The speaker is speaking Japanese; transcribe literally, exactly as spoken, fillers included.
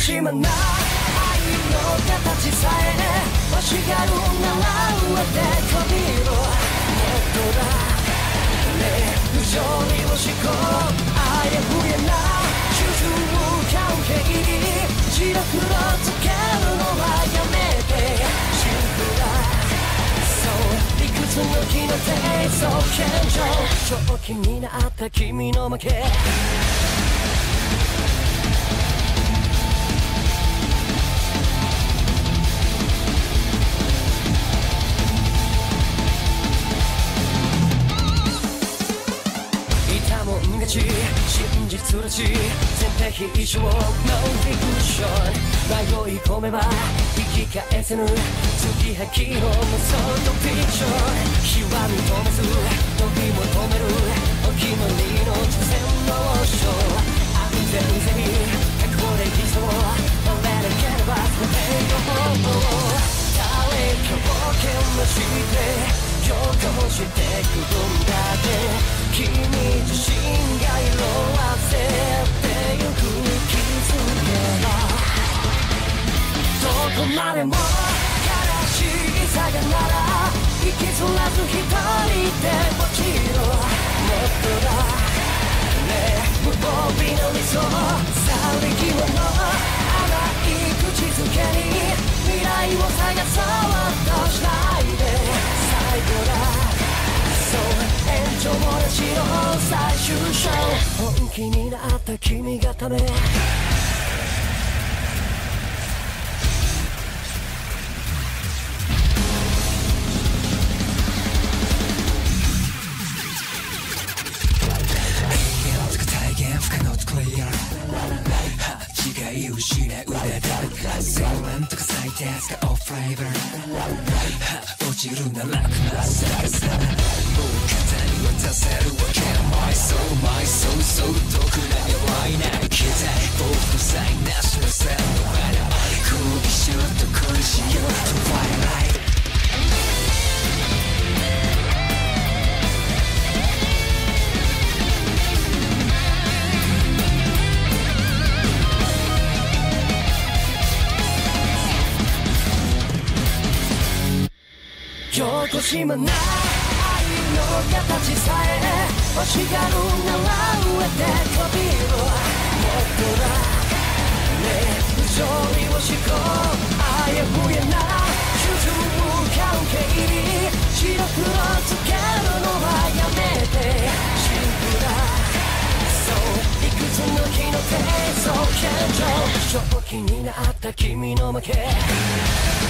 しまな愛の形さえ欲しがるなら上でこびろもっとだね不条理を思考あやふやな主従関係に白黒つけるのはやめてシンプルだそう理屈の気の低層謙譲正気になった君の負け真実らしい全編必勝ノンフィクション迷い込めば引き返せぬ月吐きの妄想とフィクション日は認めず時も止めるお決まりの直線の章安全ぜに覚悟できそう折れなければ不平の方法誰かを剣をして予行してくるんだって君自身が色あせてゆく気づけばどこまでも悲しいさがなら引きずらず一人で落ちろもっとだね無防備の理想去り際の甘い口づけに未来を探そうとしないで最後だそう延長もなしの最終章本気になった君がため違い失う腕だセグメントが最低使おうフレーバー落ちるな楽なさがさもう肩に渡せるわけないそうまいそうそう特段弱いない期待僕の才なしの線の花首シュッと恋しようとファイライトよこしまな愛の形さえ欲しがるなら上でこびろもっとだね不条理を思考あやふやな主従関係に白黒つけるのはやめてシンプルだそう理屈の気の低層謙譲正気になった君の負け